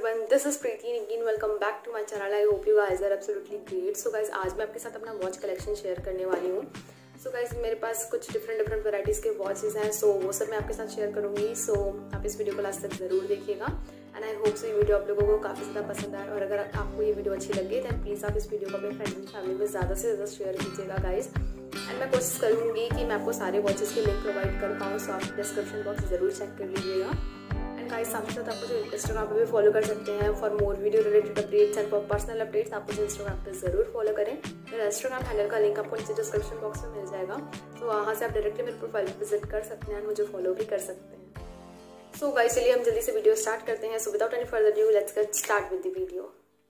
everyone, this is Preeti and again welcome back to my channel. I hope you guys are absolutely great. So guys, आज मैं आपके साथ अपना watch collection share करने वाली हूँ. So guys, मेरे पास कुछ डिफरेंट वैराइटीज़ के वॉचेस हैं, so वो सब मैं आपके साथ शेयर करूँगी. So आप इस वीडियो को लास्ट तक ज़रूर देखिएगा एंड आई होप सो ये वीडियो आप लोगों को काफ़ी ज़्यादा पसंद आए. और अगर आपको ये वीडियो अच्छी लगे दैन प्लीज़ आप इस वीडियो को अपने फ्रेंड्स एंड फैमिली में ज़्यादा से ज़्यादा शेयर कीजिएगा गाइज. एंड मैं कोशिश करूँगी कि मैं आपको सारे वॉचेस के लिंक प्रोवाइड कर पाऊँ, सो आप डिस्क्रिप्शन बॉक्स ज़रूर चेक कर लीजिएगा. एंड गाइस, साथ ही साथ आप मुझे इंस्टाग्राम पे भी फॉलो कर सकते हैं for more video related updates and for personal updates. आप मुझे इंस्टाग्राम पे ज़रूर फॉलो करें. मेरा इंस्टाग्राम हैंडल का लिंक आपको नीचे डिस्क्रिप्शन बॉक्स में मिल जाएगा, तो वहाँ से आप डायरेक्टली मेरे प्रोफाइल पर विजिट कर सकते हैं एंड मुझे फॉलो भी कर सकते हैं. सो गाइस, चलिए हम जल्दी से वीडियो स्टार्ट करते हैं. So without any further due let's get start with the video.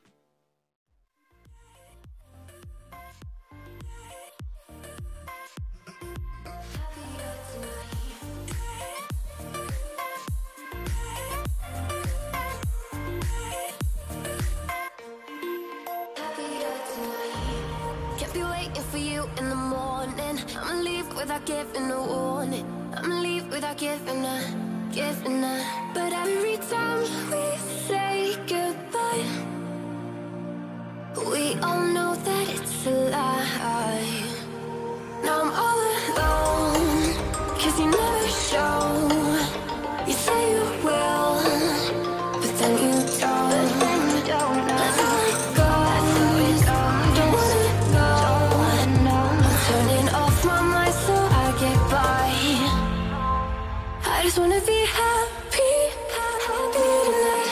Be waiting for you in the morning. I'ma leave without giving a warning. I'ma leave without giving a. But every time we say goodbye, we all know that it's a lie. Now I'm all alone, 'cause you never show. You say you will, but then you don't. Let's let go. Don't wanna turning off my mind so I get by. I just wanna be happy, happy tonight.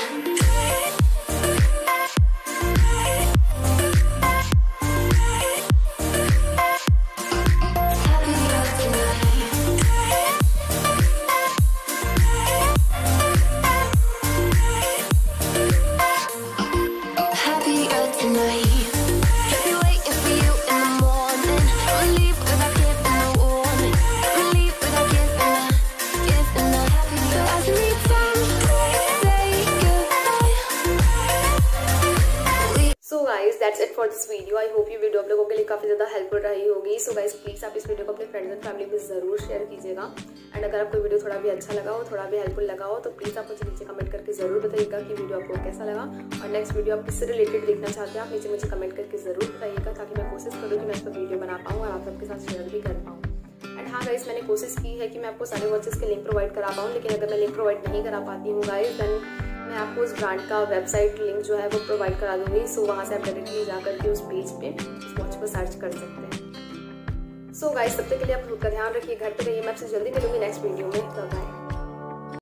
That's it for this video. I hope ये video आप लोगों के लिए काफ़ी ज़्यादा helpful रही होगी. So guys, please आप इस वीडियो को अपने फ्रेंड्स एंड फैमिली में ज़रूर शेयर कीजिएगा. एंड अगर आपको वीडियो थोड़ा भी अच्छा लगा हो, थोड़ा भी हेल्पफुल लगा हो, तो प्लीज़ आप मुझे नीचे कमेंट करके ज़रूर बताइएगा कि वीडियो आपको कैसा लगा और नेक्स्ट वीडियो आप किससे रिलेटेड देखना चाहते हैं. आप नीचे मुझे कमेंट करके ज़रूर बताइएगा ताकि मैं कोशिश करूँ कि मैं इस पर वीडियो बना पाऊँ और आप सबके साथ शेयर भी कर पाऊँ. एंड हाँ गाइस, मैंने कोशिश की है कि मैं आपको सारे वॉचेस के लिंक प्रोवाइड करा पाऊँ, लेकिन अगर मैं लिंक प्रोवाइड नहीं करा पाती हूँ गाइस, देन मैं आपको उस ब्रांड का वेबसाइट लिंक जो है वो प्रोवाइड करा दूंगी. सो वहाँ से आप डायरेक्टली जाकर के उस पेज पे उस वॉच को सर्च कर सकते हैं. सो गाइस, तब तक के लिए आप खुद का ध्यान रखिए, घर पे रहिए. मैं आपसे जल्दी मिलूंगी नेक्स्ट वीडियो में. Bye bye.